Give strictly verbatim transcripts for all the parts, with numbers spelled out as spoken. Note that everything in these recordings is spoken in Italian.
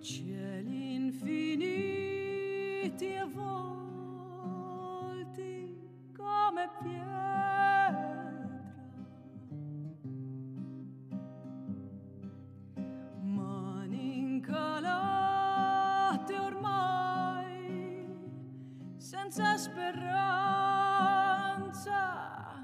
cieli infiniti e volti come pietra, mani incalate ormai senza speranza.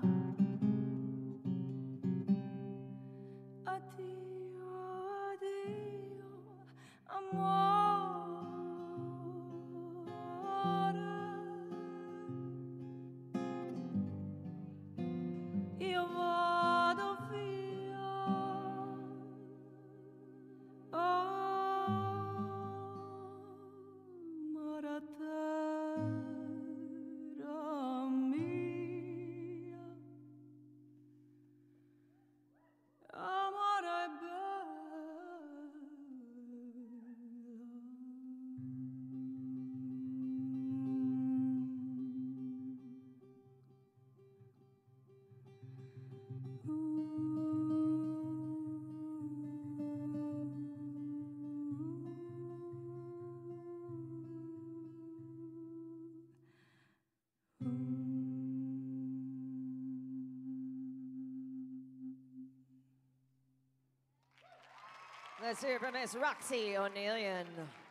Addio, addio, amore, io vado via, amara terra mia, amara e bella. Let's hear from Miss Roxie Onellion.